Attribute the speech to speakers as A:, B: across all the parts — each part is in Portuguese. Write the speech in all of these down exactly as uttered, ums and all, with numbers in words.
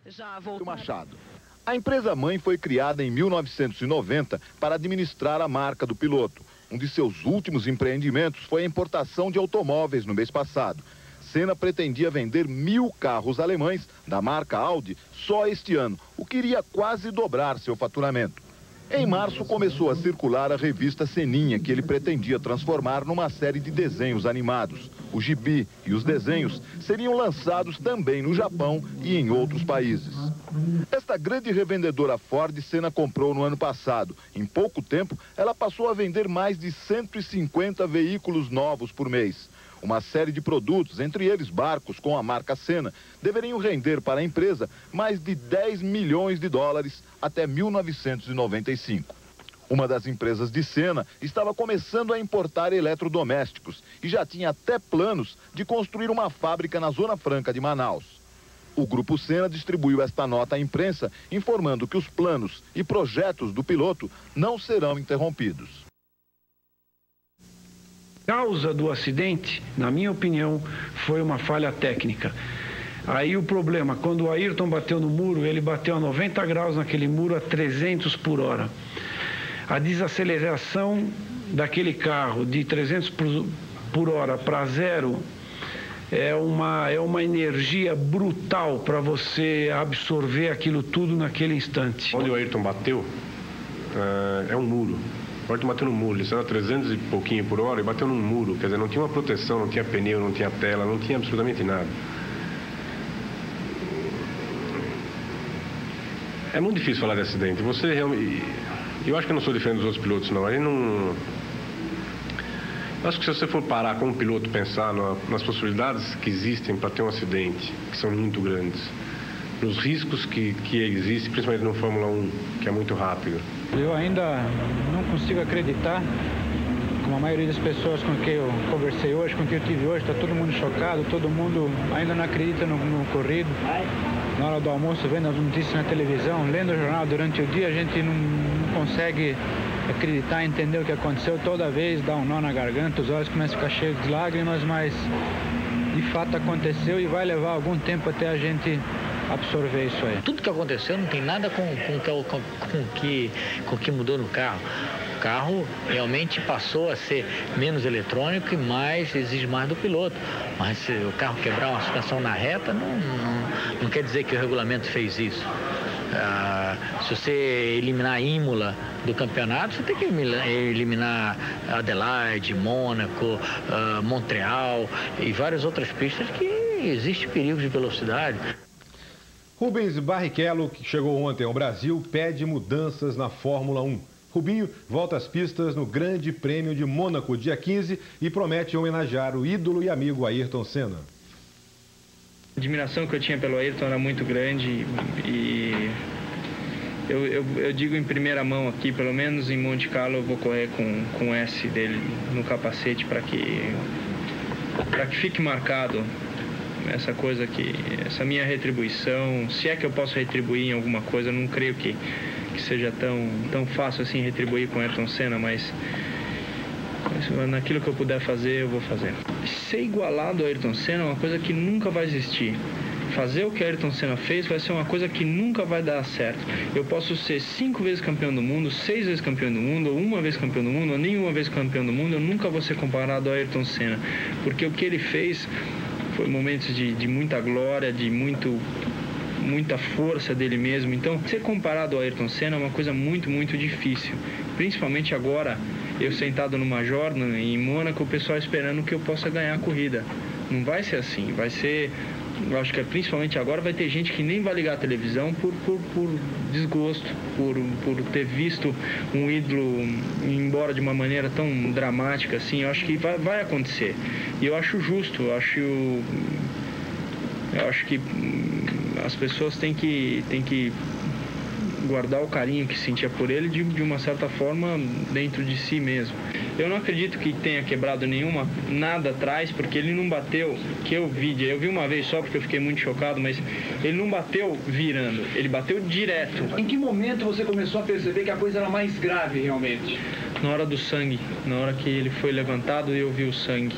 A: Já voltou.
B: Machado. A empresa-mãe foi criada em mil novecentos e noventa para administrar a marca do piloto. Um de seus últimos empreendimentos foi a importação de automóveis no mês passado. Senna pretendia vender mil carros alemães da marca Audi só este ano, o que iria quase dobrar seu faturamento. Em março começou a circular a revista Seninha, que ele pretendia transformar numa série de desenhos animados. O gibi e os desenhos seriam lançados também no Japão e em outros países. Esta grande revendedora Ford, Senna comprou no ano passado. Em pouco tempo, ela passou a vender mais de cento e cinquenta veículos novos por mês. Uma série de produtos, entre eles barcos com a marca Senna, deveriam render para a empresa mais de dez milhões de dólares até mil novecentos e noventa e cinco. Uma das empresas de Senna estava começando a importar eletrodomésticos e já tinha até planos de construir uma fábrica na Zona Franca de Manaus. O Grupo Senna distribuiu esta nota à imprensa, informando que os planos e projetos do piloto não serão interrompidos.
C: A causa do acidente, na minha opinião, foi uma falha técnica. Aí o problema, quando o Ayrton bateu no muro, ele bateu a noventa graus naquele muro a trezentos por hora. A desaceleração daquele carro de trezentos por hora para zero é uma, é uma energia brutal para você absorver aquilo tudo naquele instante.
D: Onde o Ayrton bateu, uh, é um muro. O Ayrton bateu no muro, ele estava a trezentos e pouquinho por hora e bateu num muro. Quer dizer, não tinha uma proteção, não tinha pneu, não tinha tela, não tinha absolutamente nada. É muito difícil falar de acidente. Você realmente... Eu acho que eu não sou diferente dos outros pilotos, não. Aí não... Eu acho que se você for parar como piloto pensar no, nas possibilidades que existem para ter um acidente, que são muito grandes, nos riscos que, que existem, principalmente no Fórmula um, que é muito rápido.
E: Eu ainda não consigo acreditar, como a maioria das pessoas com quem eu conversei hoje, com quem eu tive hoje, está todo mundo chocado, todo mundo ainda não acredita no, no ocorrido. Na hora do almoço, vendo as notícias na televisão, lendo o jornal durante o dia, a gente não, não consegue acreditar, entender o que aconteceu. Toda vez dá um nó na garganta, os olhos começam a ficar cheios de lágrimas, mas de fato aconteceu e vai levar algum tempo até a gente absorver isso aí.
F: Tudo que aconteceu não tem nada com o com, com, com, que, com que mudou no carro. O carro realmente passou a ser menos eletrônico e mais exige mais do piloto. Mas se o carro quebrar uma suspensão na reta, não, não, não quer dizer que o regulamento fez isso. Ah, se você eliminar Imola do campeonato, você tem que eliminar Adelaide, Mônaco, ah, Montreal e várias outras pistas que existe perigo de velocidade.
G: Rubens Barrichello, que chegou ontem ao Brasil, pede mudanças na Fórmula um. Rubinho volta às pistas no Grande Prêmio de Mônaco, dia quinze, e promete homenagear o ídolo e amigo Ayrton Senna.
H: A admiração que eu tinha pelo Ayrton era muito grande e eu, eu, eu digo em primeira mão aqui, pelo menos em Monte Carlo eu vou correr com, com o S dele no capacete para que, para que fique marcado essa coisa que, essa minha retribuição, se é que eu posso retribuir em alguma coisa, eu não creio que, que seja tão, tão fácil assim retribuir com Ayrton Senna, mas, mas naquilo que eu puder fazer, eu vou fazer. Ser igualado ao Ayrton Senna é uma coisa que nunca vai existir. Fazer o que Ayrton Senna fez vai ser uma coisa que nunca vai dar certo. Eu posso ser cinco vezes campeão do mundo, seis vezes campeão do mundo, ou uma vez campeão do mundo, ou nenhuma vez campeão do mundo, eu nunca vou ser comparado ao Ayrton Senna, porque o que ele fez foi momentos de, de muita glória, de muito, muita força dele mesmo. Então, ser comparado ao Ayrton Senna é uma coisa muito, muito difícil. Principalmente agora, eu sentado no Major, em Mônaco, o pessoal esperando que eu possa ganhar a corrida. Não vai ser assim, vai ser... Eu acho que principalmente agora vai ter gente que nem vai ligar a televisão por, por, por desgosto, por, por ter visto um ídolo ir embora de uma maneira tão dramática assim. Eu acho que vai, vai acontecer. E eu acho justo, eu acho, eu acho que as pessoas têm que, têm que guardar o carinho que sentia por ele de, de uma certa forma dentro de si mesmo. Eu não acredito que tenha quebrado nenhuma, nada atrás, porque ele não bateu, que eu vi, eu vi uma vez só porque eu fiquei muito chocado, mas ele não bateu virando, ele bateu direto.
I: Em que momento você começou a perceber que a coisa era mais grave realmente?
H: Na hora do sangue, na hora que ele foi levantado e eu vi o sangue.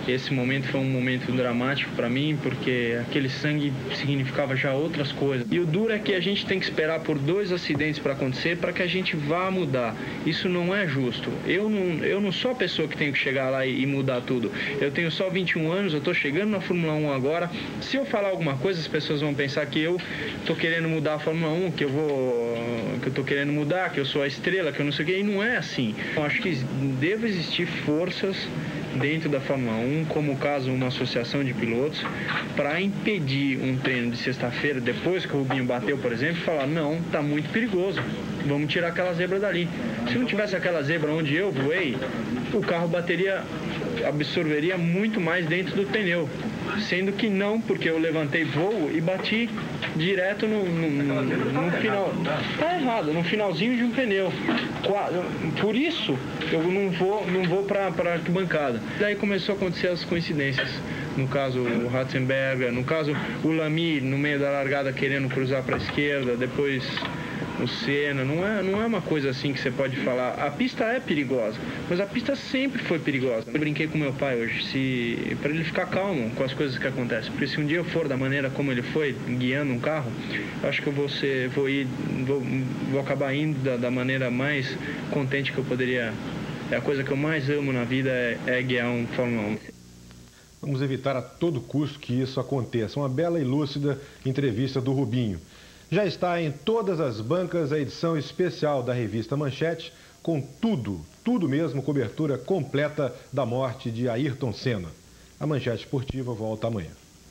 H: Esse momento foi um momento dramático para mim, porque aquele sangue significava já outras coisas. E o duro é que a gente tem que esperar por dois acidentes para acontecer para que a gente vá mudar. Isso não é justo. Eu não, eu não sou a pessoa que tenho que chegar lá e, e mudar tudo. Eu tenho só vinte e um anos, eu estou chegando na Fórmula um agora. Se eu falar alguma coisa, as pessoas vão pensar que eu estou querendo mudar a Fórmula um, que eu vou, que eu estou querendo mudar, que eu sou a estrela, que eu não sei o quê. E não é assim. Eu acho que deve existir forças dentro da Fórmula um, como o caso uma associação de pilotos, para impedir um treino de sexta-feira, depois que o Rubinho bateu, por exemplo, e falar, não, tá muito perigoso, vamos tirar aquela zebra dali. Se não tivesse aquela zebra onde eu voei, o carro bateria, absorveria muito mais dentro do pneu, sendo que não, porque eu levantei voo e bati direto no, no, no, no final. Tá errado, no finalzinho de um pneu. Por isso, eu não vou, não vou para a arquibancada. Daí começou a acontecer as coincidências. No caso, o Ratzenberger, no caso, o Lamy, no meio da largada, querendo cruzar para a esquerda, depois o Senna. Não é, não é uma coisa assim que você pode falar. A pista é perigosa, mas a pista sempre foi perigosa. Eu brinquei com meu pai hoje, se para ele ficar calmo com as coisas que acontecem. Porque se um dia eu for da maneira como ele foi, guiando um carro, eu acho que eu vou, ser, vou, ir, vou, vou acabar indo da, da maneira mais contente que eu poderia. É a coisa que eu mais amo na vida, é, é guiar um Fórmula um.
G: Vamos evitar a todo custo que isso aconteça. Uma bela e lúcida entrevista do Rubinho. Já está em todas as bancas a edição especial da revista Manchete, com tudo, tudo mesmo, cobertura completa da morte de Ayrton Senna. A Manchete Esportiva volta amanhã.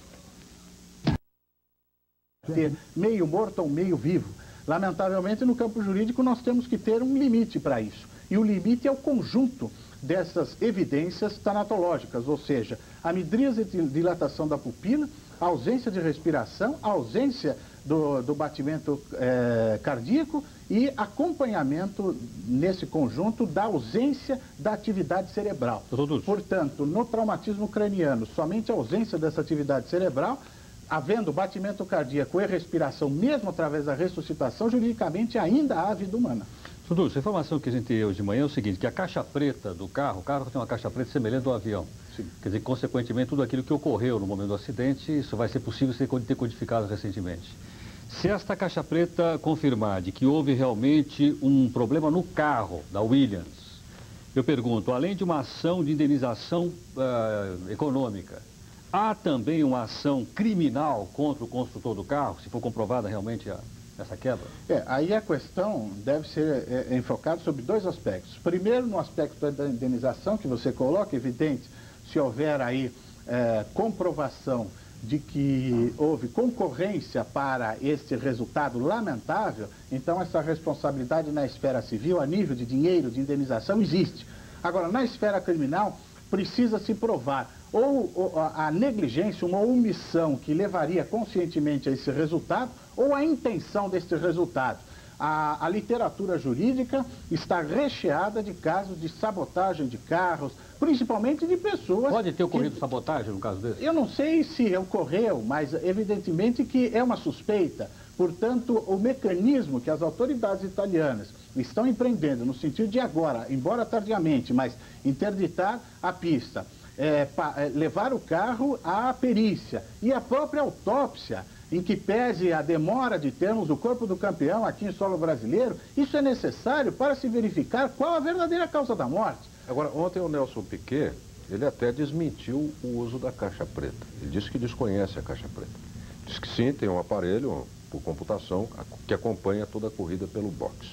A: Ter meio morto ou meio vivo. Lamentavelmente, no campo jurídico, nós temos que ter um limite para isso. E o limite é o conjunto dessas evidências tanatológicas, ou seja, a midríase de dilatação da pupila, a ausência de respiração, a ausência do, do batimento é, cardíaco e acompanhamento nesse conjunto da ausência da atividade cerebral. Portanto, no traumatismo craniano, somente a ausência dessa atividade cerebral, havendo batimento cardíaco e respiração, mesmo através da ressuscitação, juridicamente ainda há vida humana.
J: Dulce, a informação que a gente tem hoje de manhã é o seguinte, que a caixa preta do carro, o carro tem uma caixa preta semelhante ao avião. Sim. Quer dizer, consequentemente, tudo aquilo que ocorreu no momento do acidente, isso vai ser possível ter codificado recentemente. Se esta caixa preta confirmar de que houve realmente um problema no carro da Williams, eu pergunto, além de uma ação de indenização uh, econômica, há também uma ação criminal contra o construtor do carro, se for comprovada realmente a... essa quebra?
A: É, aí a questão deve ser é, enfocada sobre dois aspectos. Primeiro, no aspecto da indenização, que você coloca, evidente, se houver aí é, comprovação de que houve concorrência para este resultado lamentável, então essa responsabilidade na esfera civil, a nível de dinheiro, de indenização, existe. Agora, na esfera criminal, precisa se provar ou, ou a negligência, uma omissão que levaria conscientemente a esse resultado, ou a intenção deste resultado. A, a literatura jurídica está recheada de casos de sabotagem de carros, principalmente de pessoas...
J: Pode ter ocorrido
A: que,
J: sabotagem no caso desse?
A: Eu não sei se ocorreu, mas evidentemente que é uma suspeita. Portanto, o mecanismo que as autoridades italianas estão empreendendo no sentido de agora, embora tardiamente, mas interditar a pista, é, pa, é, levar o carro à perícia e a própria autópsia, em que pese a demora de termos o corpo do campeão aqui em solo brasileiro, isso é necessário para se verificar qual a verdadeira causa da morte.
K: Agora, ontem o Nelson Piquet, ele até desmentiu o uso da caixa preta. Ele disse que desconhece a caixa preta. Diz que sim, tem um aparelho por computação que acompanha toda a corrida pelo boxe.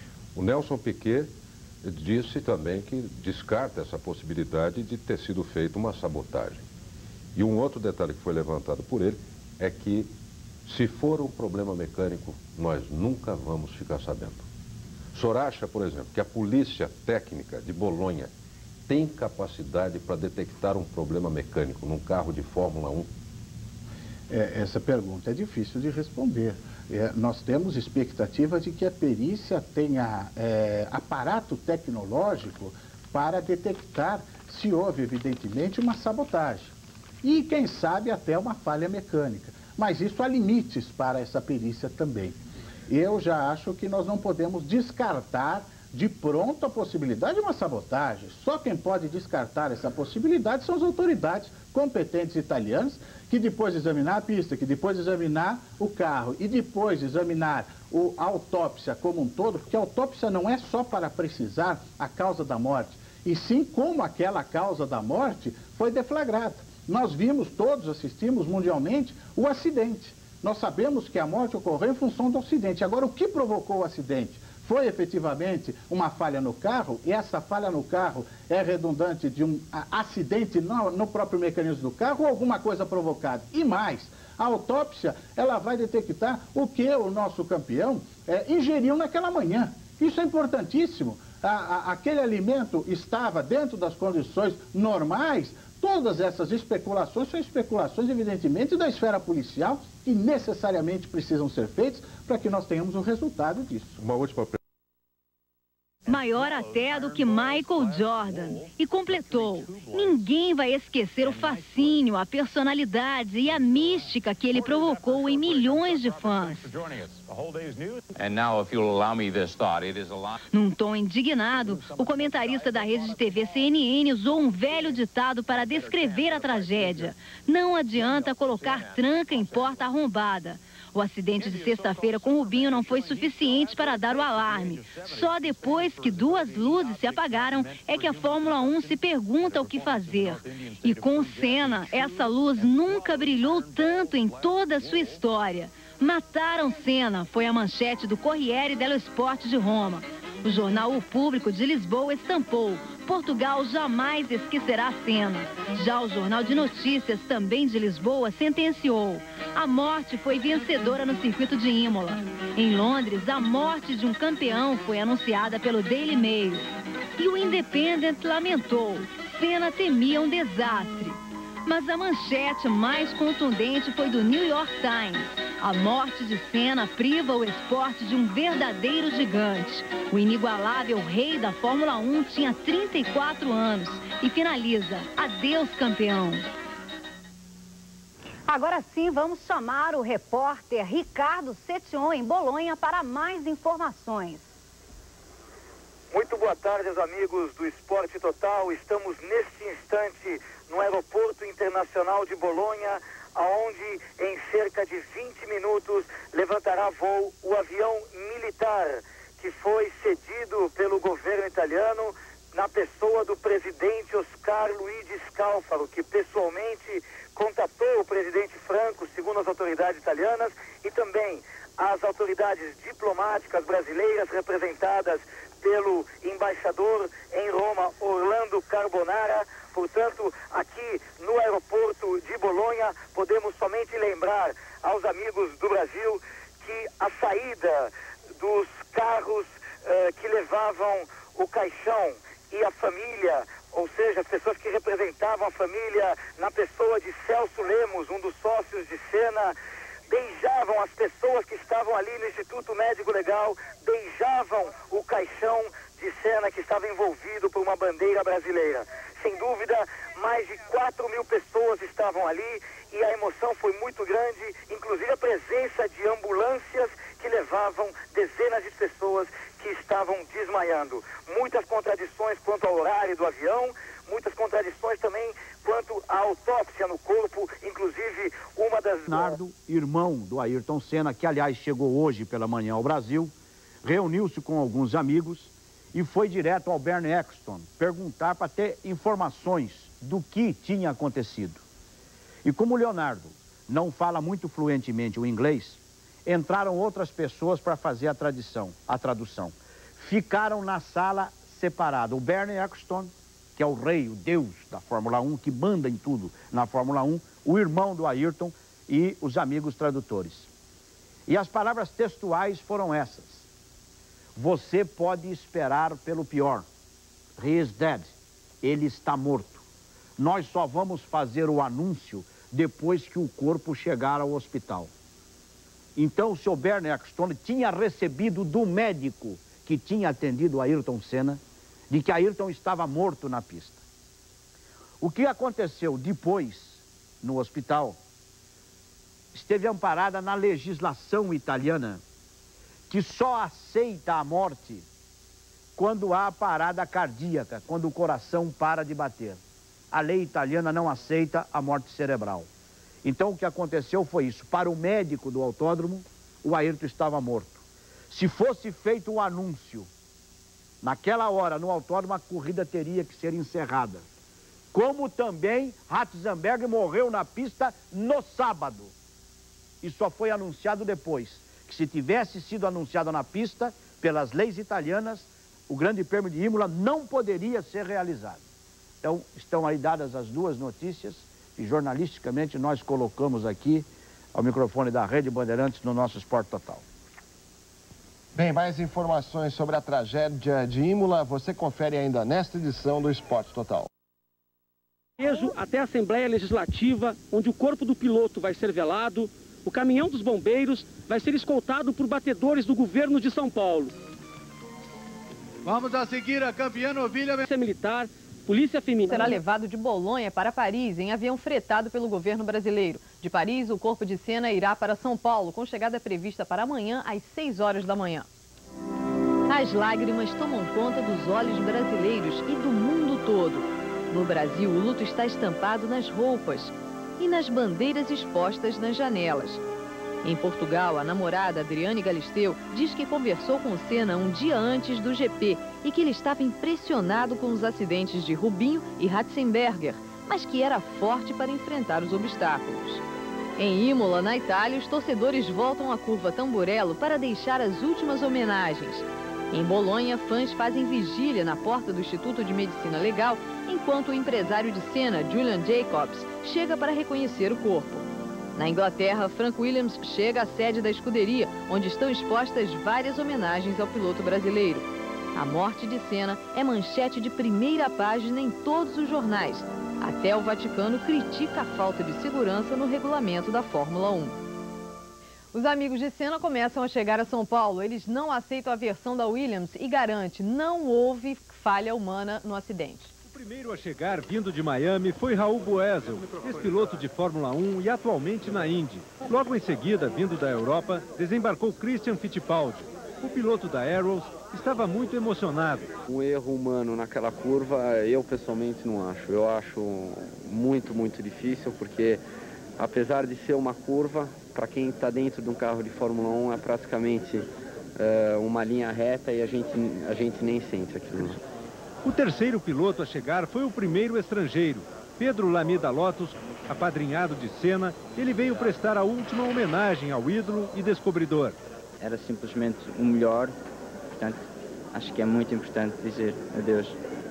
K: O Nelson Piquet disse também que descarta essa possibilidade de ter sido feita uma sabotagem. E um outro detalhe que foi levantado por ele é que, se for um problema mecânico, nós nunca vamos ficar sabendo. O senhor acha, por exemplo, que a polícia técnica de Bolonha tem capacidade para detectar um problema mecânico num carro de Fórmula um?
A: É, essa pergunta é difícil de responder. É, nós temos expectativa de que a perícia tenha é, aparato tecnológico para detectar se houve, evidentemente, uma sabotagem. E, quem sabe, até uma falha mecânica. Mas isso há limites para essa perícia também. Eu já acho que nós não podemos descartar de pronto a possibilidade de uma sabotagem. Só quem pode descartar essa possibilidade são as autoridades competentes italianas, que depois de examinar a pista, que depois de examinar o carro e depois de examinar o, a autópsia como um todo, porque a autópsia não é só para precisar a causa da morte, e sim como aquela causa da morte foi deflagrada. Nós vimos, todos assistimos mundialmente, o acidente. Nós sabemos que a morte ocorreu em função do acidente. Agora, o que provocou o acidente? Foi efetivamente uma falha no carro, e essa falha no carro é redundante de um acidente no, no próprio mecanismo do carro ou alguma coisa provocada. E mais, a autópsia, ela vai detectar o que o nosso campeão é, ingeriu naquela manhã. Isso é importantíssimo. A, a, aquele alimento estava dentro das condições normais. Todas essas especulações são especulações, evidentemente, da esfera policial, que necessariamente precisam ser feitas para que nós tenhamos o resultado disso.
K: Uma última pergunta.
L: Maior até do que Michael Jordan. E completou: ninguém vai esquecer o fascínio, a personalidade e a mística que ele provocou em milhões de fãs. Num tom indignado, o comentarista da rede de T V C N N usou um velho ditado para descrever a tragédia: não adianta colocar tranca em porta arrombada. O acidente de sexta-feira com Rubinho não foi suficiente para dar o alarme. Só depois que duas luzes se apagaram é que a Fórmula um se pergunta o que fazer. E com Senna, essa luz nunca brilhou tanto em toda a sua história. Mataram Senna, foi a manchete do Corriere dello Sport de Roma. O jornal O Público de Lisboa estampou: Portugal jamais esquecerá Senna. Já o Jornal de Notícias, também de Lisboa, sentenciou: a morte foi vencedora no circuito de Imola. Em Londres, a morte de um campeão foi anunciada pelo Daily Mail. E o Independent lamentou: Senna temia um desastre. Mas a manchete mais contundente foi do New York Times. A morte de Senna priva o esporte de um verdadeiro gigante. O inigualável rei da Fórmula um tinha trinta e quatro anos e finaliza: adeus, campeão.
M: Agora sim, vamos chamar o repórter Ricardo Setion em Bolonha para mais informações.
N: Muito boa tarde aos amigos do Esporte Total. Estamos neste instante no Aeroporto Internacional de Bolonha, onde em cerca de vinte minutos levantará voo o avião militar que foi cedido pelo governo italiano na pessoa do presidente Oscar Luigi Scalfaro, que pessoalmente contatou o presidente Franco, segundo as autoridades italianas, e também as autoridades diplomáticas brasileiras representadas pelo embaixador em Roma, Orlando Carbonara. Portanto, aqui no aeroporto de Bolonha, podemos somente lembrar aos amigos do Brasil que a saída dos carros eh, que levavam o caixão e a família, ou seja, as pessoas que representavam a família na pessoa de Celso Lemos, um dos sócios de Senna, beijavam as pessoas que estavam ali no Instituto Médico Legal, beijavam o caixão de Senna que estava envolvido por uma bandeira brasileira. Sem dúvida, mais de quatro mil pessoas estavam ali e a emoção foi muito grande, inclusive a presença de ambulâncias que levavam dezenas de pessoas que estavam desmaiando. Muitas contradições quanto ao horário do avião, muitas contradições também quanto à autópsia no corpo, inclusive uma das...
O: Leonardo, irmão do Ayrton Senna, que aliás chegou hoje pela manhã ao Brasil, reuniu-se com alguns amigos e foi direto ao Bernie Ecclestone perguntar para ter informações do que tinha acontecido. E como o Leonardo não fala muito fluentemente o inglês, entraram outras pessoas para fazer a, tradição, a tradução. Ficaram na sala separada. O Bernie Ecclestone, que é o rei, o deus da Fórmula um, que manda em tudo na Fórmula um, o irmão do Ayrton e os amigos tradutores. E as palavras textuais foram essas: você pode esperar pelo pior. He is dead. Ele está morto. Nós só vamos fazer o anúncio depois que o corpo chegar ao hospital. Então o senhor Bernie Ecclestone tinha recebido do médico que tinha atendido Ayrton Senna de que Ayrton estava morto na pista. O que aconteceu depois no hospital esteve amparada na legislação italiana, que só aceita a morte quando há parada cardíaca, quando o coração para de bater. A lei italiana não aceita a morte cerebral. Então o que aconteceu foi isso. Para o médico do autódromo, o Ayrton estava morto. Se fosse feito um anúncio, naquela hora no autódromo a corrida teria que ser encerrada. Como também Ratzenberger morreu na pista no sábado. E só foi anunciado depois, que se tivesse sido anunciado na pista, pelas leis italianas, o Grande Prêmio de Imola não poderia ser realizado. Então, estão aí dadas as duas notícias e jornalisticamente nós colocamos aqui ao microfone da Rede Bandeirantes no nosso Esporte Total.
P: Bem, mais informações sobre a tragédia de Imola você confere ainda nesta edição do Esporte Total.
Q: Até a Assembleia Legislativa, onde o corpo do piloto vai ser velado, o caminhão dos bombeiros vai ser escoltado por batedores do governo de São Paulo.
R: Vamos a seguir a campeã novilha
Q: militar, polícia feminina.
S: Será levado de Bolonha para Paris em avião fretado pelo governo brasileiro. De Paris, o corpo de Senna irá para São Paulo, com chegada prevista para amanhã às seis horas da manhã. As lágrimas tomam conta dos olhos brasileiros e do mundo todo. No Brasil, o luto está estampado nas roupas e nas bandeiras expostas nas janelas. Em Portugal, a namorada Adriane Galisteu diz que conversou com Senna um dia antes do G P e que ele estava impressionado com os acidentes de Rubinho e Ratzenberger, mas que era forte para enfrentar os obstáculos. Em Imola, na Itália, os torcedores voltam à curva Tamburello para deixar as últimas homenagens. Em Bolonha, fãs fazem vigília na porta do Instituto de Medicina Legal, enquanto o empresário de Senna, Julian Jacobs, chega para reconhecer o corpo. Na Inglaterra, Frank Williams chega à sede da escuderia, onde estão expostas várias homenagens ao piloto brasileiro. A morte de Senna é manchete de primeira página em todos os jornais. Até o Vaticano critica a falta de segurança no regulamento da Fórmula um. Os amigos de Senna começam a chegar a São Paulo. Eles não aceitam a versão da Williams e garante, não houve falha humana no acidente.
T: O primeiro a chegar, vindo de Miami, foi Raul Boesel, ex-piloto de Fórmula um e atualmente na Indy. Logo em seguida, vindo da Europa, desembarcou Christian Fittipaldi. O piloto da Arrows estava muito emocionado.
U: Um erro humano naquela curva, eu pessoalmente não acho. Eu acho muito, muito difícil, porque apesar de ser uma curva, para quem está dentro de um carro de Fórmula um, é praticamente uh, uma linha reta e a gente, a gente nem sente aquilo.
T: O terceiro piloto a chegar foi o primeiro estrangeiro, Pedro Lamy da Lotus, apadrinhado de Senna. Ele veio prestar a última homenagem ao ídolo e descobridor.
V: Era simplesmente o melhor, portanto, acho que é muito importante dizer adeus.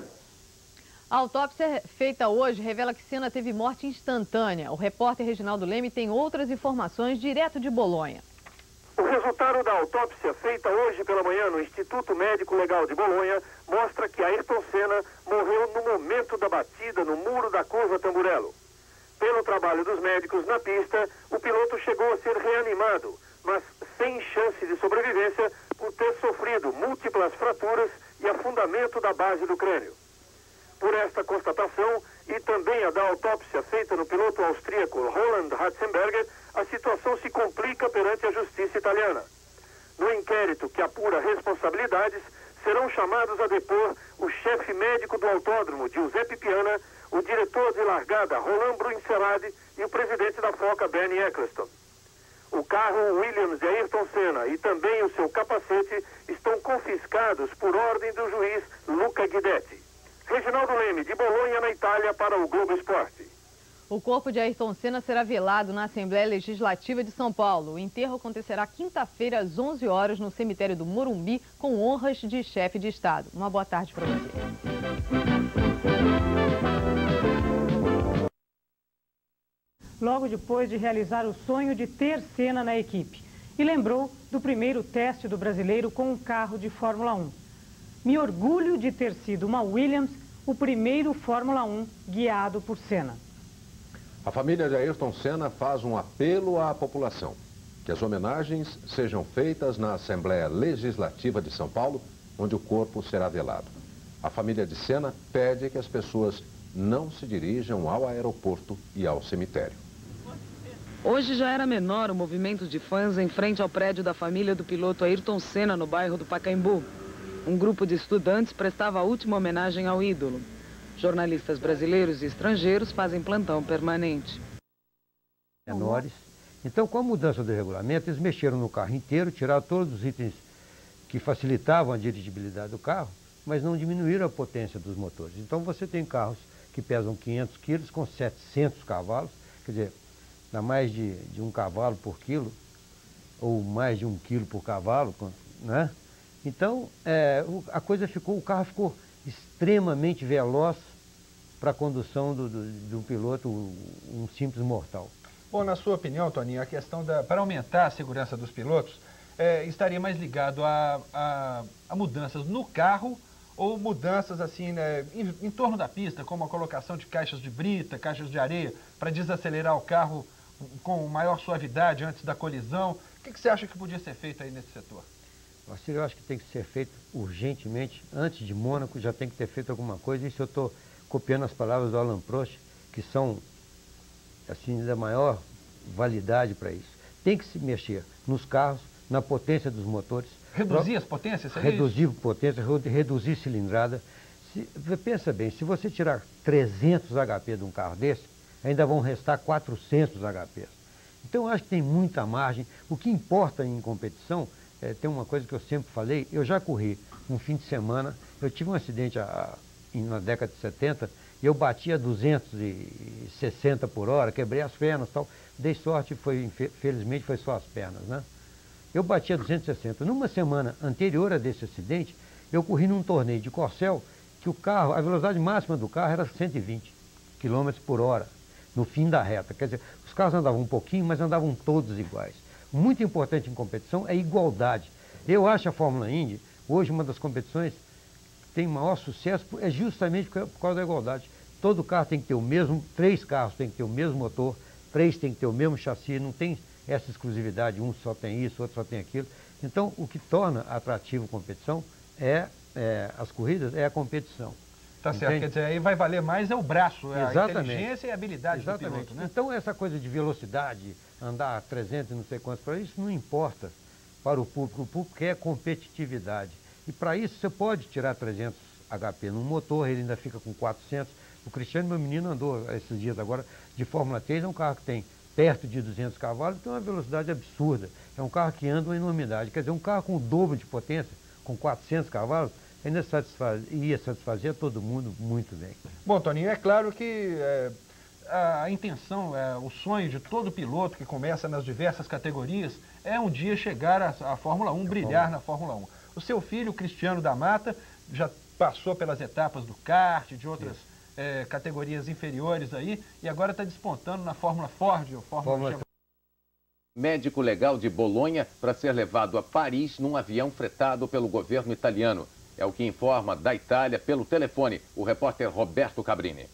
S: A autópsia feita hoje revela que Senna teve morte instantânea. O repórter Reginaldo Leme tem outras informações direto de Bolonha.
N: O resultado da autópsia feita hoje pela manhã no Instituto Médico Legal de Bolonha mostra que Ayrton Senna morreu no momento da batida no muro da curva Tamburello. Pelo trabalho dos médicos na pista, o piloto chegou a ser reanimado, mas sem chance de sobrevivência por ter sofrido múltiplas fraturas e afundamento da base do crânio. Por esta constatação e também a da autópsia feita no piloto austríaco Roland Ratzenberger, a situação se complica perante a justiça italiana. No inquérito que apura responsabilidades, serão chamados a depor o chefe médico do autódromo, Giuseppe Piana, o diretor de largada, Roland Bruncerrade, e o presidente da Foca, Bernie Eccleston. O carro Williams de Ayrton Senna e também o seu capacete estão confiscados por ordem do juiz Luca Guidetti. Reginaldo Leme, de Bolonha, na Itália, para o Globo Esporte.
S: O corpo de Ayrton Senna será velado na Assembleia Legislativa de São Paulo. O enterro acontecerá quinta-feira, às onze horas, no cemitério do Morumbi, com honras de chefe de Estado. Uma boa tarde para você.
W: Logo depois de realizar o sonho de ter Senna na equipe. E lembrou do primeiro teste do brasileiro com um carro de Fórmula um. Me orgulho de ter sido uma Williams, o primeiro Fórmula um guiado por Senna.
K: A família de Ayrton Senna faz um apelo à população. Que as homenagens sejam feitas na Assembleia Legislativa de São Paulo, onde o corpo será velado. A família de Senna pede que as pessoas não se dirijam ao aeroporto e ao cemitério.
X: Hoje já era menor o movimento de fãs em frente ao prédio da família do piloto Ayrton Senna, no bairro do Pacaembu. Um grupo de estudantes prestava a última homenagem ao ídolo. Jornalistas brasileiros e estrangeiros fazem plantão permanente.
B: Menores. Então, com a mudança do regulamento, eles mexeram no carro inteiro, tiraram todos os itens que facilitavam a dirigibilidade do carro, mas não diminuíram a potência dos motores. Então, você tem carros que pesam quinhentos quilos com setecentos cavalos, quer dizer, dá mais de, de um cavalo por quilo, ou mais de um quilo por cavalo, né? Então, é, a coisa ficou, o carro ficou extremamente veloz para a condução do, do, de um piloto, um simples mortal.
C: Bom, na sua opinião, Toninho, a questão da, para aumentar a segurança dos pilotos, é, estaria mais ligado a, a, a mudanças no carro ou mudanças assim, né, em, em torno da pista, como a colocação de caixas de brita, caixas de areia, para desacelerar o carro com maior suavidade antes da colisão? O que, que você acha que podia ser feito aí nesse setor?
B: Eu acho que tem que ser feito urgentemente. Antes de Mônaco já tem que ter feito alguma coisa. Isso eu estou copiando as palavras do Alain Prost, que são assim, da maior validade para isso. Tem que se mexer nos carros, na potência dos motores.
C: Reduzir as potências? Seria
B: reduzir
C: isso?
B: potência, reduzir cilindrada. Se, pensa bem, se você tirar trezentos H P de um carro desse, ainda vão restar quatrocentos H P. Então eu acho que tem muita margem. O que importa em competição, é, tem uma coisa que eu sempre falei, eu já corri um fim de semana, eu tive um acidente a, a, na década de setenta, eu bati a duzentos e sessenta por hora, quebrei as pernas e tal. Dei sorte, foi, felizmente foi só as pernas, né? Eu bati a duzentos e sessenta. Numa semana anterior a desse acidente, eu corri num torneio de corcel, que o carro, a velocidade máxima do carro era cento e vinte quilômetros por hora, no fim da reta. Quer dizer, os carros andavam um pouquinho, mas andavam todos iguais. Muito importante em competição é igualdade. Eu acho a Fórmula Indy, hoje, uma das competições que tem maior sucesso, é justamente por causa da igualdade. Todo carro tem que ter o mesmo, três carros tem que ter o mesmo motor, três tem que ter o mesmo chassi, não tem essa exclusividade, um só tem isso, outro só tem aquilo. Então, o que torna atrativo a competição é, é as corridas, é a competição.
C: Tá certo, Entende? Quer dizer, aí vai valer mais é o braço, é
B: Exatamente.
C: a inteligência e a habilidade
B: Exatamente.
C: do piloto, né?
B: Então, essa coisa de velocidade, andar a trezentos e não sei quantos, para isso não importa para o público. O público quer competitividade. E para isso você pode tirar trezentos H P no motor, ele ainda fica com quatrocentos. O Cristiano, meu menino, andou esses dias agora de Fórmula três, é um carro que tem perto de duzentos cavalos, tem uma velocidade absurda. É um carro que anda uma enormidade. Quer dizer, um carro com o dobro de potência, com quatrocentos cavalos, ainda satisfaz, ia satisfazer todo mundo muito bem.
C: Bom, Toninho, é claro que é, a, a intenção, é, o sonho de todo piloto que começa nas diversas categorias é um dia chegar à, à Fórmula um, brilhar na Fórmula um. O seu filho, Cristiano da Mata, já passou pelas etapas do kart, de outras é, categorias inferiores aí, e agora está despontando na Fórmula Ford, ou Fórmula... Fórmula...
D: Médico legal de Bolonha para ser levado a Paris num avião fretado pelo governo italiano. É o que informa da Itália pelo telefone o repórter Roberto Cabrini.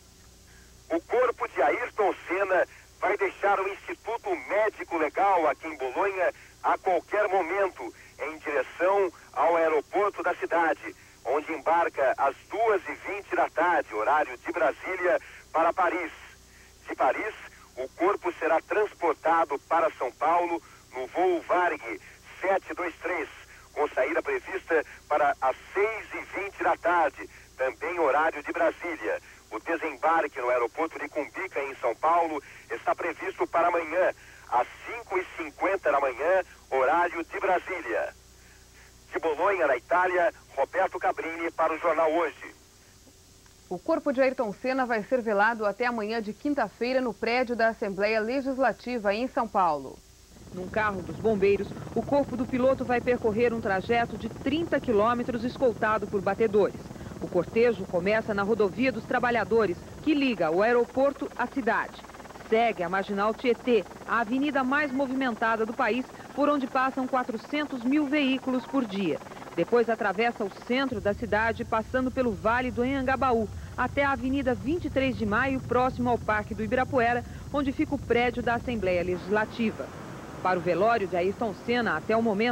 N: O corpo de Ayrton Senna vai deixar o Instituto Médico Legal aqui em Bolonha a qualquer momento, em direção ao aeroporto da cidade, onde embarca às duas e vinte da tarde, horário de Brasília, para Paris. De Paris, o corpo será transportado para São Paulo no voo Varig sete dois três, com saída prevista para as seis e vinte da tarde, também horário de Brasília. O desembarque no aeroporto de Cumbica, em São Paulo, está previsto para amanhã, às cinco e cinquenta da manhã, horário de Brasília. De Bolonha, na Itália, Roberto Cabrini para o Jornal Hoje.
E: O corpo de Ayrton Senna vai ser velado até amanhã de quinta-feira no prédio da Assembleia Legislativa em São Paulo.
X: Num carro dos bombeiros, o corpo do piloto vai percorrer um trajeto de trinta quilômetros escoltado por batedores. O cortejo começa na Rodovia dos Trabalhadores, que liga o aeroporto à cidade. Segue a Marginal Tietê, a avenida mais movimentada do país, por onde passam quatrocentos mil veículos por dia. Depois atravessa o centro da cidade, passando pelo Vale do Anhangabaú, até a Avenida vinte e três de maio, próximo ao Parque do Ibirapuera, onde fica o prédio da Assembleia Legislativa. Para o velório de Ayrton Senna, até o momento,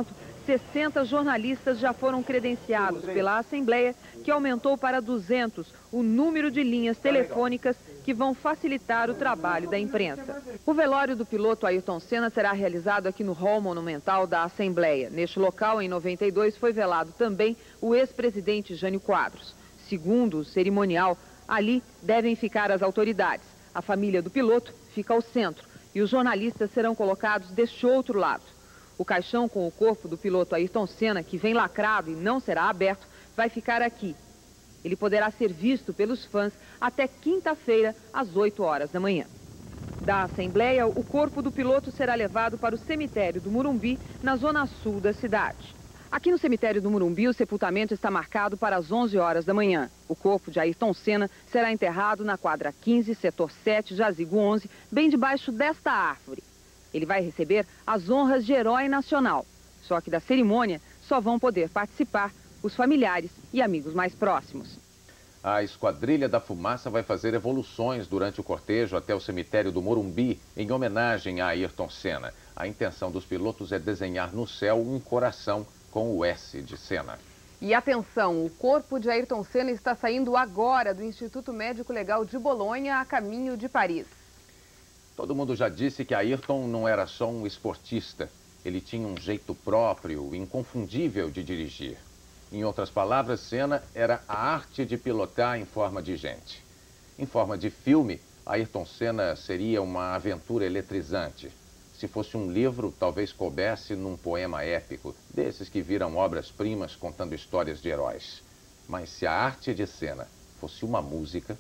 X: sessenta jornalistas já foram credenciados pela Assembleia, que aumentou para duzentos o número de linhas telefônicas que vão facilitar o trabalho da imprensa. O velório do piloto Ayrton Senna será realizado aqui no Hall Monumental da Assembleia. Neste local, em noventa e dois, foi velado também o ex-presidente Jânio Quadros. Segundo o cerimonial, ali devem ficar as autoridades. A família do piloto fica ao centro e os jornalistas serão colocados deste outro lado. O caixão com o corpo do piloto Ayrton Senna, que vem lacrado e não será aberto, vai ficar aqui. Ele poderá ser visto pelos fãs até quinta-feira, às oito horas da manhã. Da Assembleia, o corpo do piloto será levado para o cemitério do Morumbi, na zona sul da cidade. Aqui no cemitério do Morumbi, o sepultamento está marcado para as onze horas da manhã. O corpo de Ayrton Senna será enterrado na quadra quinze, setor sete, jazigo onze, bem debaixo desta árvore. Ele vai receber as honras de herói nacional. Só que da cerimônia só vão poder participar os familiares e amigos mais próximos.
D: A Esquadrilha da Fumaça vai fazer evoluções durante o cortejo até o cemitério do Morumbi, em homenagem a Ayrton Senna. A intenção dos pilotos é desenhar no céu um coração com o S de Senna.
E: E atenção, o corpo de Ayrton Senna está saindo agora do Instituto Médico Legal de Bolonha, a caminho de Paris.
D: Todo mundo já disse que Ayrton não era só um esportista. Ele tinha um jeito próprio, inconfundível de dirigir. Em outras palavras, Senna era a arte de pilotar em forma de gente. Em forma de filme, Ayrton Senna seria uma aventura eletrizante. Se fosse um livro, talvez coubesse num poema épico, desses que viram obras-primas contando histórias de heróis. Mas se a arte de Senna fosse uma música...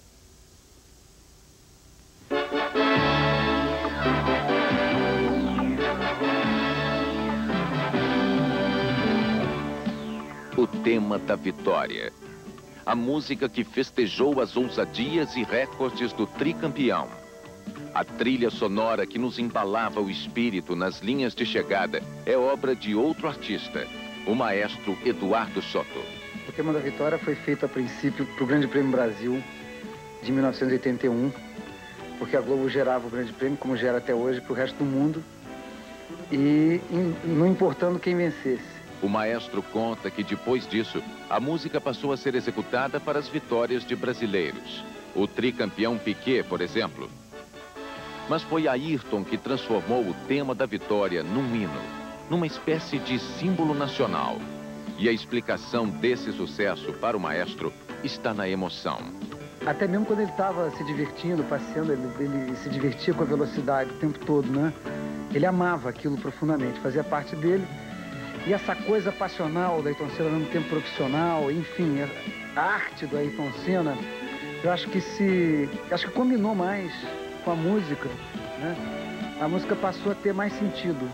D: O tema da vitória. A música que festejou as ousadias e recordes do tricampeão. A trilha sonora que nos embalava o espírito nas linhas de chegada é obra de outro artista, o maestro Eduardo Soto.
F: O tema da vitória foi feito a princípio para o Grande Prêmio Brasil de mil novecentos e oitenta e um, porque a Globo gerava o Grande Prêmio, como gera até hoje, para o resto do mundo, e não importando quem vencesse.
D: O maestro conta que depois disso, a música passou a ser executada para as vitórias de brasileiros. O tricampeão Piquet, por exemplo. Mas foi Ayrton que transformou o tema da vitória num hino, numa espécie de símbolo nacional. E a explicação desse sucesso para o maestro está na emoção.
F: Até mesmo quando ele estava se divertindo, passeando, ele, ele se divertia com a velocidade o tempo todo, né? Ele amava aquilo profundamente, fazia parte dele. E essa coisa passional do Ayrton Senna, ao mesmo tempo profissional, enfim, a arte do Ayrton Senna, eu acho que se, acho que combinou mais com a música, né? A música passou a ter mais sentido.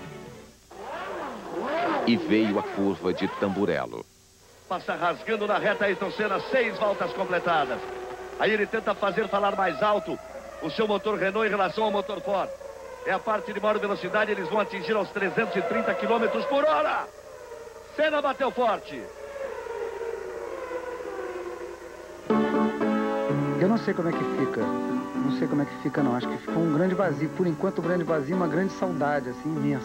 D: E veio a curva de Tamburello.
G: Passa rasgando na reta Ayrton Senna, seis voltas completadas. Aí ele tenta fazer falar mais alto o seu motor Renault em relação ao motor Ford. É a parte de maior velocidade, eles vão atingir aos trezentos e trinta quilômetros por hora. Senna bateu forte.
F: Eu não sei como é que fica. Não sei como é que fica, não. Acho que ficou um grande vazio. Por enquanto, um grande vazio, uma grande saudade, assim, imensa.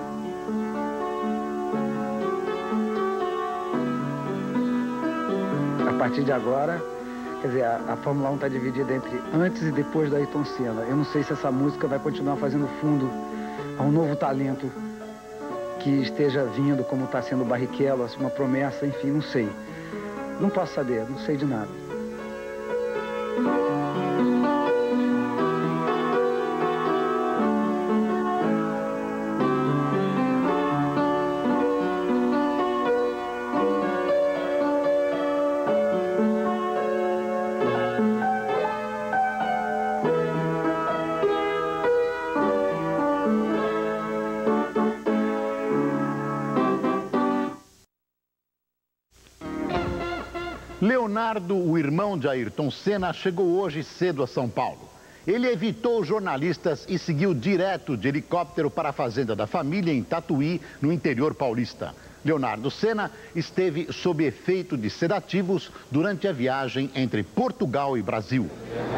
F: A partir de agora, quer dizer, a, a Fórmula um está dividida entre antes e depois da Ayrton Senna. Eu não sei se essa música vai continuar fazendo fundo a um novo talento que esteja vindo, como está sendo o Barrichello, assim, uma promessa, enfim, não sei. Não posso saber, não sei de nada.
H: Leonardo, o irmão de Ayrton Senna, chegou hoje cedo a São Paulo. Ele evitou jornalistas e seguiu direto de helicóptero para a fazenda da família em Tatuí, no interior paulista. Leonardo Senna esteve sob efeito de sedativos durante a viagem entre Portugal e Brasil.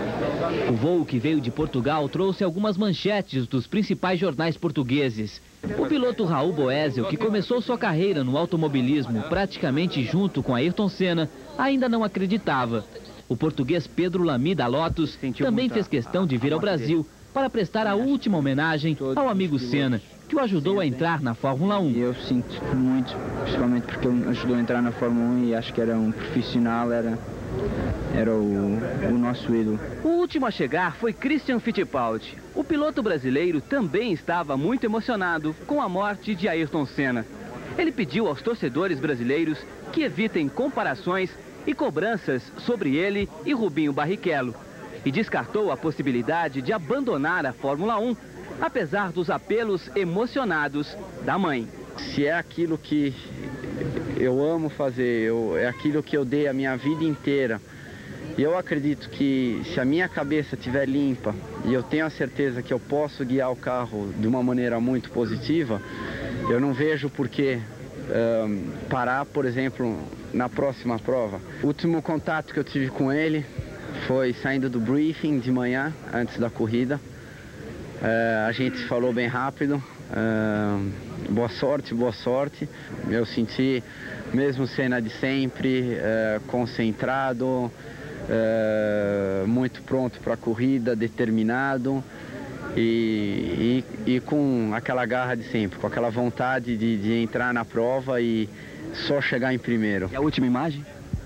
A: O voo que veio de Portugal trouxe algumas manchetes dos principais jornais portugueses. O piloto Raul Boesel, que começou sua carreira no automobilismo praticamente junto com Ayrton Senna, ainda não acreditava. O português Pedro Lamy da Lotus também fez questão de vir ao Brasil para prestar a última homenagem ao amigo Senna, que o ajudou a entrar na Fórmula um.
V: Eu sinto muito, principalmente porque ele me ajudou a entrar na Fórmula um e acho que era um profissional, era, era o, o nosso ídolo.
A: O último a chegar foi Christian Fittipaldi. O piloto brasileiro também estava muito emocionado com a morte de Ayrton Senna. Ele pediu aos torcedores brasileiros que evitem comparações e cobranças sobre ele e Rubinho Barrichello, e descartou a possibilidade de abandonar a Fórmula um, apesar dos apelos emocionados da mãe.
U: Se é aquilo que eu amo fazer, eu, é aquilo que eu dei a minha vida inteira, e eu acredito que se a minha cabeça estiver limpa e eu tenho a certeza que eu posso guiar o carro de uma maneira muito positiva, eu não vejo por que um, parar, por exemplo, na próxima prova. O último contato que eu tive com ele foi saindo do briefing de manhã, antes da corrida. Uh, a gente falou bem rápido, uh, boa sorte, boa sorte. Eu senti mesmo Senna de sempre, uh, concentrado, uh, muito pronto para a corrida, determinado e, e, e com aquela garra de sempre, com aquela vontade de, de entrar na prova e só chegar em primeiro.
A: E a última imagem?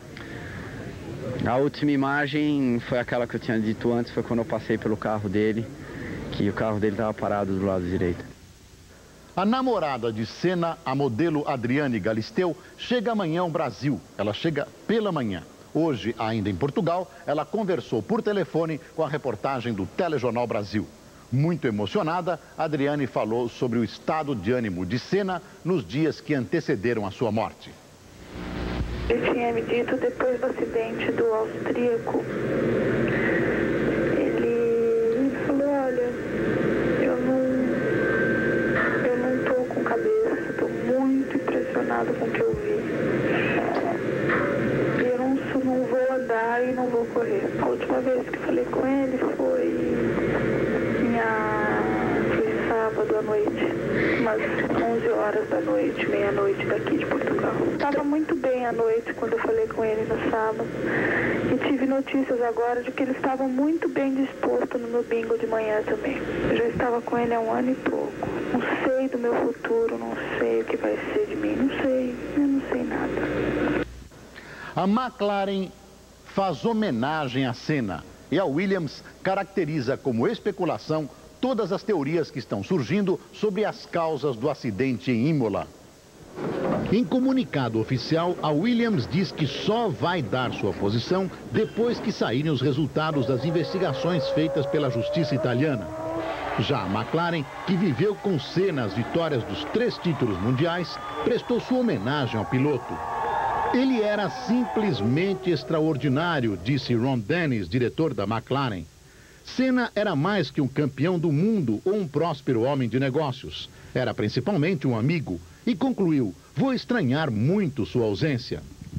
U: A última imagem foi aquela que eu tinha dito antes, foi quando eu passei pelo carro dele, que o carro dele estava parado do lado direito.
H: A namorada de Senna, a modelo Adriane Galisteu, chega amanhã ao Brasil. Ela chega pela manhã. Hoje, ainda em Portugal, ela conversou por telefone com a reportagem do Telejornal Brasil. Muito emocionada, Adriane falou sobre o estado de ânimo de Senna nos dias que antecederam a sua morte.
I: Ele tinha me dito depois do acidente do austríaco, ele falou, olha, eu não, eu não tô com cabeça, estou muito impressionado com o que eu vi. Eu não, não vou andar e não vou correr. A última vez que falei com ele foi, minha, foi sábado à noite, umas onze horas da noite, meia-noite daqui de Portugal. Estava muito bem à noite quando eu falei com ele no sábado. E tive notícias agora de que ele estava muito bem disposto no meu bingo de manhã também. Eu já estava com ele há um ano e pouco. Não sei do meu futuro, não sei o que vai ser de mim, não sei, eu não sei nada.
H: A McLaren faz homenagem a Senna e a Williams caracteriza como especulação todas as teorias que estão surgindo sobre as causas do acidente em Imola. Em comunicado oficial, a Williams diz que só vai dar sua posição depois que saírem os resultados das investigações feitas pela justiça italiana. Já a McLaren, que viveu com Senna as vitórias dos três títulos mundiais, prestou sua homenagem ao piloto. Ele era simplesmente extraordinário, disse Ron Dennis, diretor da McLaren. Senna era mais que um campeão do mundo ou um próspero homem de negócios. Era principalmente um amigo e concluiu, vou estranhar muito sua ausência.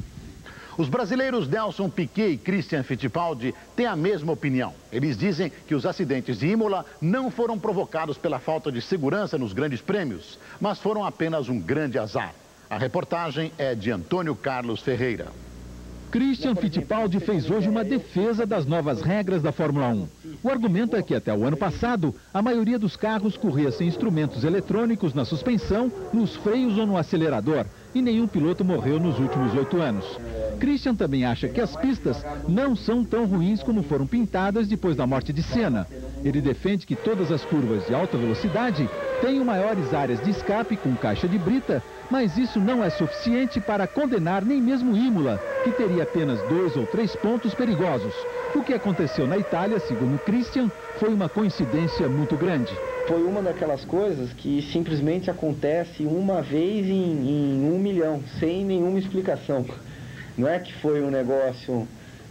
H: Os brasileiros Nelson Piquet e Christian Fittipaldi têm a mesma opinião. Eles dizem que os acidentes de Imola não foram provocados pela falta de segurança nos grandes prêmios, mas foram apenas um grande azar. A reportagem é de Antônio Carlos Ferreira.
J: Christian Fittipaldi fez hoje uma defesa das novas regras da Fórmula um. O argumento é que até o ano passado, a maioria dos carros corria sem instrumentos eletrônicos na suspensão, nos freios ou no acelerador, e nenhum piloto morreu nos últimos oito anos. Christian também acha que as pistas não são tão ruins como foram pintadas depois da morte de Senna. Ele defende que todas as curvas de alta velocidade tenham maiores áreas de escape com caixa de brita, mas isso não é suficiente para condenar nem mesmo Imola, que teria apenas dois ou três pontos perigosos. O que aconteceu na Itália, segundo Christian, foi uma coincidência muito grande.
U: Foi uma daquelas coisas que simplesmente acontece uma vez em, em um milhão, sem nenhuma explicação. Não é que foi um negócio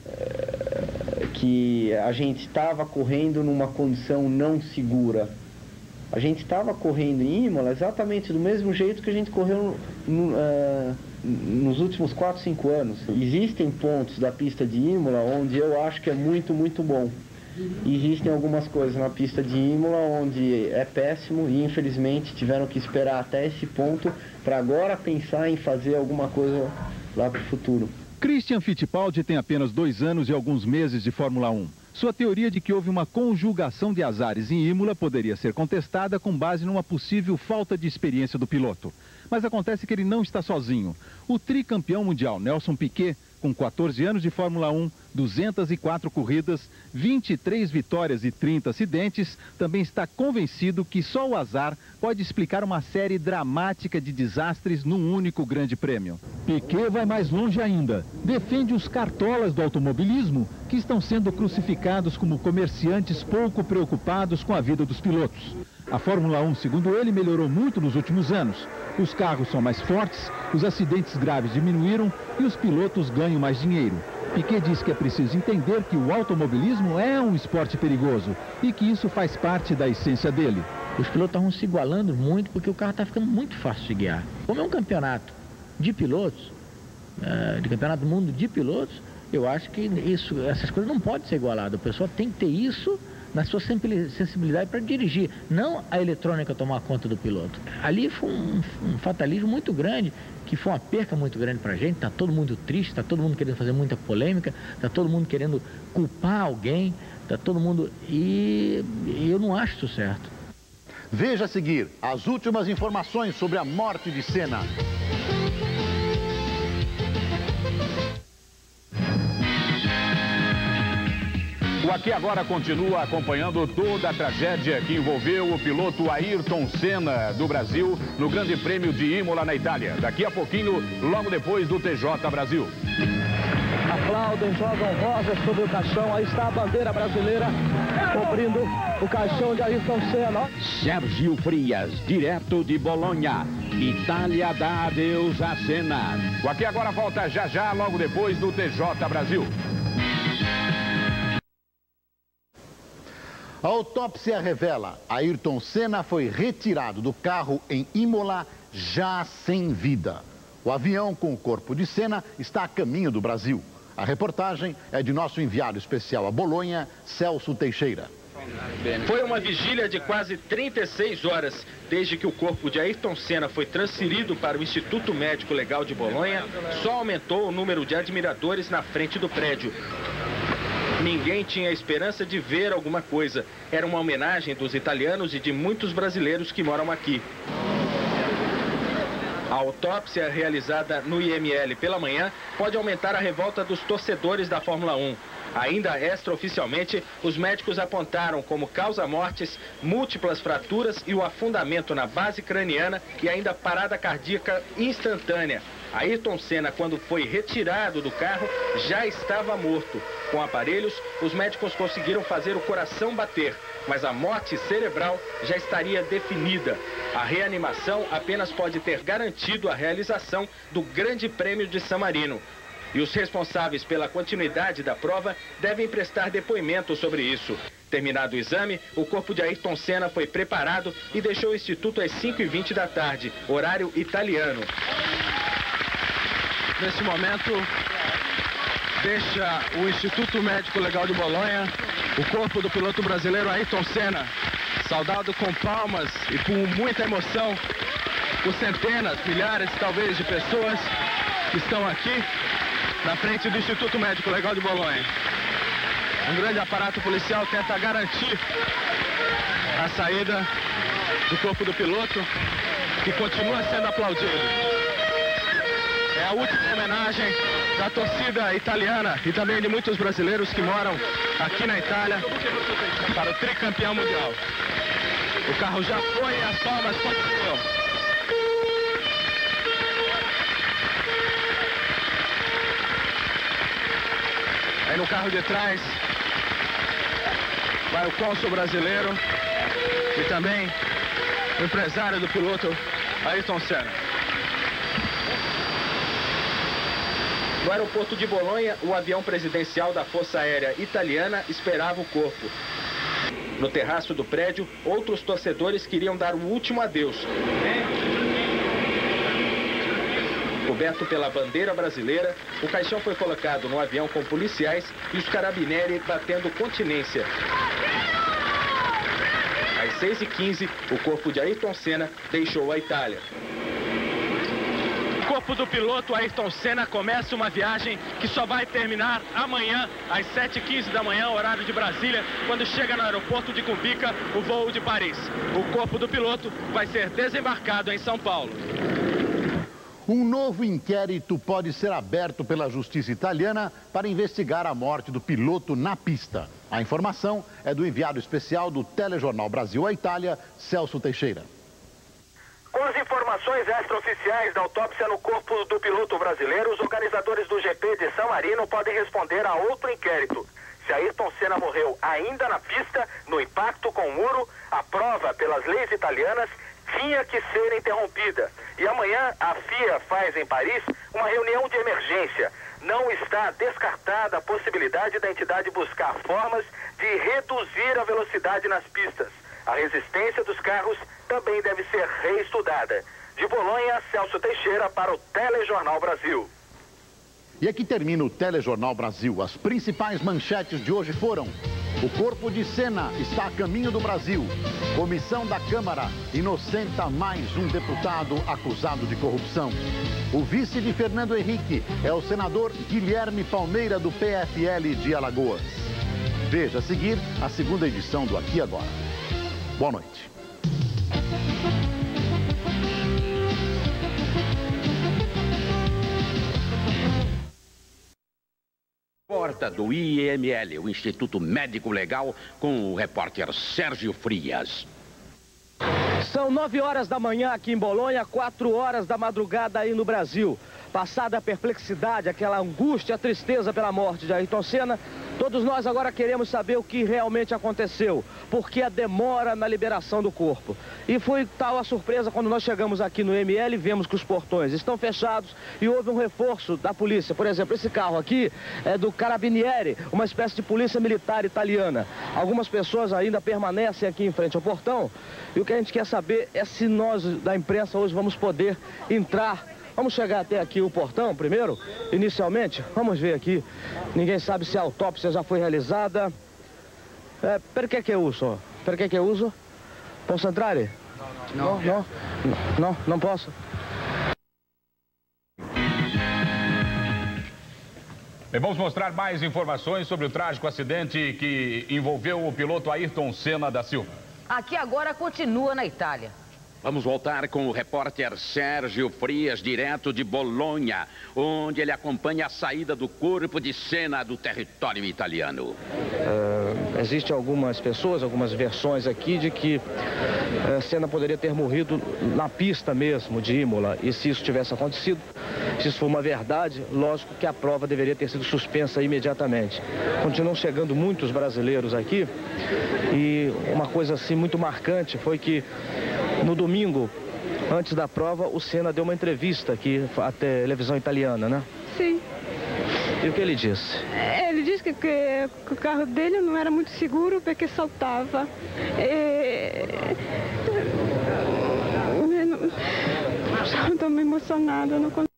U: é, que a gente estava correndo numa condição não segura. A gente estava correndo em Imola exatamente do mesmo jeito que a gente correu no, uh, nos últimos quatro, cinco anos. Existem pontos da pista de Imola onde eu acho que é muito, muito bom. existem algumas coisas na pista de Imola onde é péssimo e infelizmente tiveram que esperar até esse ponto para agora pensar em fazer alguma coisa lá para o futuro.
J: Christian Fittipaldi tem apenas dois anos e alguns meses de Fórmula um. Sua teoria de que houve uma conjugação de azares em Imola poderia ser contestada com base numa possível falta de experiência do piloto. Mas acontece que ele não está sozinho. O tricampeão mundial Nelson Piquet, com quatorze anos de Fórmula um, duzentas e quatro corridas, vinte e três vitórias e trinta acidentes, também está convencido que só o azar pode explicar uma série dramática de desastres num único grande prêmio. Piquet vai mais longe ainda. Defende os cartolas do automobilismo que estão sendo crucificados como comerciantes pouco preocupados com a vida dos pilotos. A Fórmula um, segundo ele, melhorou muito nos últimos anos. Os carros são mais fortes, os acidentes graves diminuíram e os pilotos ganham mais dinheiro. Piquet diz que é preciso entender que o automobilismo é um esporte perigoso e que isso faz parte da essência dele.
L: Os pilotos estão se igualando muito porque o carro está ficando muito fácil de guiar. Como é um campeonato de pilotos, de campeonato do mundo de pilotos, eu acho que isso, essas coisas não podem ser igualadas. A pessoa tem que ter isso na sua sensibilidade para dirigir, não a eletrônica tomar conta do piloto. Ali foi um, um fatalismo muito grande, que foi uma perca muito grande para a gente. Está todo mundo triste, está todo mundo querendo fazer muita polêmica, está todo mundo querendo culpar alguém, está todo mundo... E eu não acho isso certo.
H: Veja a seguir as últimas informações sobre a morte de Senna.
M: O Aqui Agora continua acompanhando toda a tragédia que envolveu o piloto Ayrton Senna do Brasil no Grande Prêmio de Imola, na Itália. Daqui a pouquinho, logo depois do T J Brasil.
O: Aplaudem, jogam rosas sobre o caixão. Aí está a bandeira brasileira cobrindo o caixão de Ayrton Senna.
P: Sérgio Frias, direto de Bolonha. Itália dá adeus a Senna.
M: O Aqui Agora volta já já, logo depois do T J Brasil.
H: A autópsia revela: Ayrton Senna foi retirado do carro em Imola já sem vida. O avião com o corpo de Senna está a caminho do Brasil. A reportagem é de nosso enviado especial a Bolonha, Celso Teixeira.
Y: Foi uma vigília de quase trinta e seis horas, desde que o corpo de Ayrton Senna foi transferido para o Instituto Médico Legal de Bolonha. Só aumentou o número de admiradores na frente do prédio. Ninguém tinha esperança de ver alguma coisa. Era uma homenagem dos italianos e de muitos brasileiros que moram aqui. A autópsia realizada no I M L pela manhã pode aumentar a revolta dos torcedores da Fórmula um. Ainda extraoficialmente, os médicos apontaram como causa-mortes múltiplas fraturas e o afundamento na base craniana e ainda parada cardíaca instantânea. Ayrton Senna, quando foi retirado do carro, já estava morto. Com aparelhos, os médicos conseguiram fazer o coração bater, mas a morte cerebral já estaria definida. A reanimação apenas pode ter garantido a realização do Grande Prêmio de San Marino. E os responsáveis pela continuidade da prova devem prestar depoimento sobre isso. Terminado o exame, o corpo de Ayrton Senna foi preparado e deixou o Instituto às cinco e vinte da tarde, horário italiano. Neste momento, deixa o Instituto Médico Legal de Bolonha o corpo do piloto brasileiro Ayrton Senna, saudado com palmas e com muita emoção por centenas, milhares, talvez, de pessoas que estão aqui na frente do Instituto Médico Legal de Bolonha. Um grande aparato policial tenta garantir a saída do corpo do piloto, que continua sendo aplaudido. É a última homenagem da torcida italiana e também de muitos brasileiros que moram aqui na Itália para o tricampeão mundial. O carro já foi e as palmas continuam. Aí no carro de trás vai o cônsul brasileiro e também o empresário do piloto Ayrton Senna. No aeroporto de Bolonha, o avião presidencial da Força Aérea Italiana esperava o corpo. No terraço do prédio, outros torcedores queriam dar o último adeus. coberto pela bandeira brasileira, o caixão foi colocado no avião com policiais e os carabinieri batendo continência. Às seis e quinze, o corpo de Ayrton Senna deixou a Itália. O corpo do piloto Ayrton Senna começa uma viagem que só vai terminar amanhã, às sete e quinze da manhã, horário de Brasília, quando chega no aeroporto de Cumbica, o voo de Paris. O corpo do piloto vai ser desembarcado em São Paulo.
H: Um novo inquérito pode ser aberto pela justiça italiana para investigar a morte do piloto na pista. A informação é do enviado especial do Telejornal Brasil à Itália, Celso Teixeira.
N: Com as informações extraoficiais da autópsia no corpo do piloto brasileiro, os organizadores do G P de San Marino podem responder a outro inquérito. Se Ayrton Senna morreu ainda na pista, no impacto com o muro, a prova, pelas leis italianas, tinha que ser interrompida. E amanhã a F I A faz em Paris uma reunião de emergência. Não está descartada a possibilidade da entidade buscar formas de reduzir a velocidade nas pistas. A resistência dos carros também deve ser reestudada. De Bolonha, Celso Teixeira para o Telejornal Brasil.
H: E aqui termina o Telejornal Brasil. As principais manchetes de hoje foram: o corpo de Senna está a caminho do Brasil. Comissão da Câmara inocenta mais um deputado acusado de corrupção. O vice de Fernando Henrique é o senador Guilherme Palmeira, do P F L de Alagoas. Veja a seguir a segunda edição do Aqui Agora. Boa noite.
P: Porta do I M L, o Instituto Médico Legal, com o repórter Sérgio Frias.
O: São nove horas da manhã aqui em Bolonha, quatro horas da madrugada aí no Brasil. Passada a perplexidade, aquela angústia, a tristeza pela morte de Ayrton Senna, todos nós agora queremos saber o que realmente aconteceu, por que a demora na liberação do corpo. E foi tal a surpresa quando nós chegamos aqui no I M L e vemos que os portões estão fechados e houve um reforço da polícia. Por exemplo, esse carro aqui é do Carabinieri, uma espécie de polícia militar italiana. Algumas pessoas ainda permanecem aqui em frente ao portão e o que a gente quer saber é se nós da imprensa hoje vamos poder entrar. Vamos chegar até aqui o portão primeiro, inicialmente. Vamos ver aqui. Ninguém sabe se a autópsia já foi realizada. É, per que que uso? Per que que uso? Posso entrar? Não. Não, não, não, não posso.
M: Bem, vamos mostrar mais informações sobre o trágico acidente que envolveu o piloto Ayrton Senna da Silva.
Q: Aqui agora continua na Itália.
P: Vamos voltar com o repórter Sérgio Frias, direto de Bolonha, onde ele acompanha a saída do corpo de Senna do território italiano.
O: Uh, Existem algumas pessoas, algumas versões aqui de que uh, Senna poderia ter morrido na pista mesmo de Imola. E se isso tivesse acontecido, se isso for uma verdade, lógico que a prova deveria ter sido suspensa imediatamente. Continuam chegando muitos brasileiros aqui e uma coisa assim muito marcante foi que no domingo, antes da prova, o Senna deu uma entrevista aqui à televisão italiana, né?
R: Sim.
O: E o que ele disse?
R: Ele disse que, que, que o carro dele não era muito seguro porque saltava. E... Estou me emocionada, não consigo.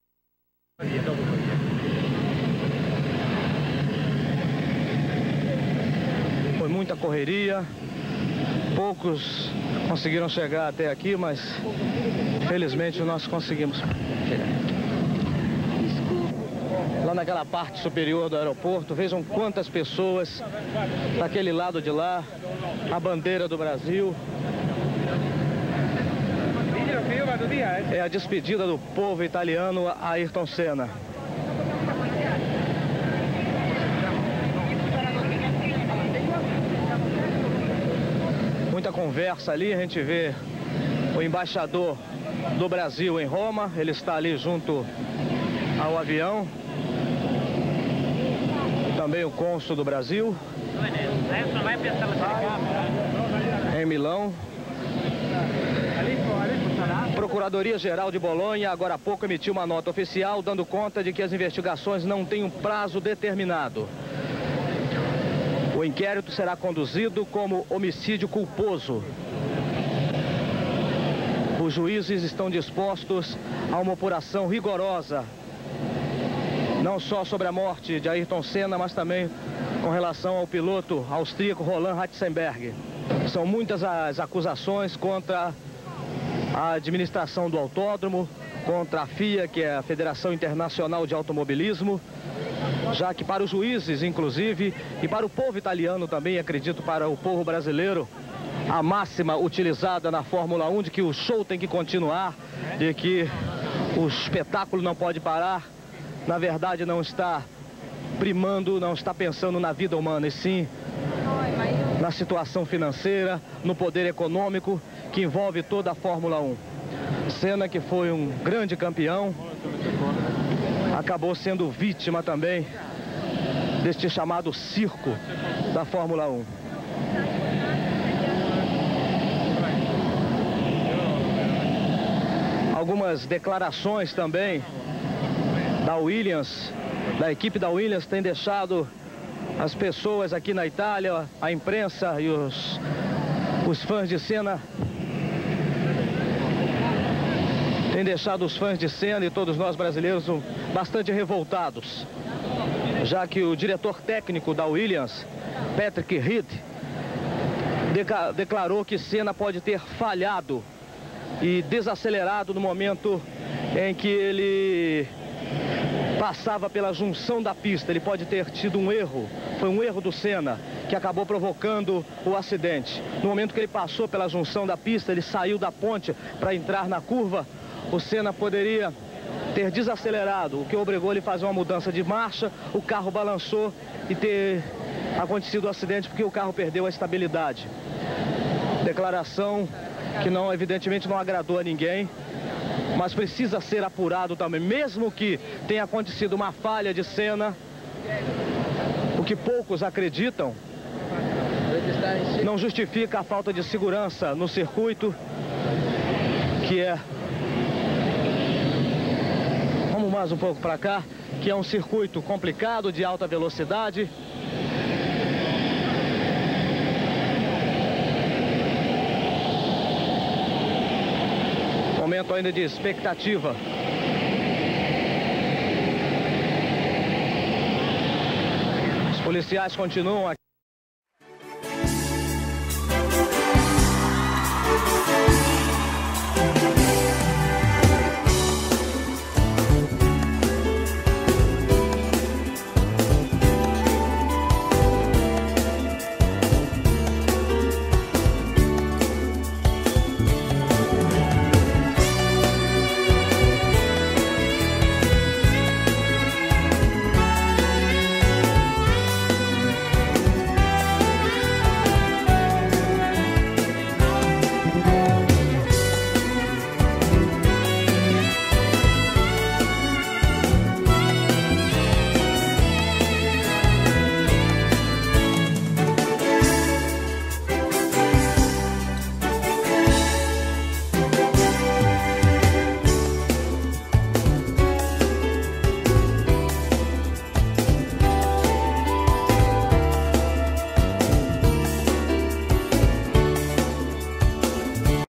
O: Foi muita correria. Poucos conseguiram chegar até aqui, mas felizmente nós conseguimos. Lá naquela parte superior do aeroporto, vejam quantas pessoas daquele lado de lá, a bandeira do Brasil. É a despedida do povo italiano a Ayrton Senna. Muita conversa ali, a gente vê o embaixador do Brasil em Roma, ele está ali junto ao avião. Também o cônsul do Brasil em Milão. Procuradoria-Geral de Bolonha agora há pouco emitiu uma nota oficial dando conta de que as investigações não têm um prazo determinado. O inquérito será conduzido como homicídio culposo. Por os juízes estão dispostos a uma apuração rigorosa, não só sobre a morte de Ayrton Senna, mas também com relação ao piloto austríaco Roland Ratzenberger. São muitas as acusações contra a administração do autódromo, contra a F I A, que é a Federação Internacional de Automobilismo, já que para os juízes, inclusive, e para o povo italiano também, acredito para o povo brasileiro, a máxima utilizada na Fórmula um de que o show tem que continuar, de que o espetáculo não pode parar, na verdade não está primando, não está pensando na vida humana, e sim na situação financeira, no poder econômico que envolve toda a Fórmula um. Senna, que foi um grande campeão, acabou sendo vítima também deste chamado circo da Fórmula um. Algumas declarações também da Williams, da equipe da Williams, tem deixado as pessoas aqui na Itália, a imprensa e os, os fãs de Senna, tem deixado os fãs de Senna e todos nós brasileiros bastante revoltados, já que o diretor técnico da Williams, Patrick Reed, declarou que Senna pode ter falhado e desacelerado no momento em que ele passava pela junção da pista. Ele pode ter tido um erro, foi um erro do Senna que acabou provocando o acidente. No momento que ele passou pela junção da pista, ele saiu da ponte para entrar na curva, o Senna poderia ter desacelerado, o que obrigou ele a fazer uma mudança de marcha, o carro balançou e ter acontecido o acidente porque o carro perdeu a estabilidade. Declaração que não, evidentemente não agradou a ninguém, mas precisa ser apurado também, mesmo que tenha acontecido uma falha de Senna, o que poucos acreditam, não justifica a falta de segurança no circuito, que é, vamos mais um pouco para cá, que é um circuito complicado, de alta velocidade. Momento ainda de expectativa. Os policiais continuam aqui.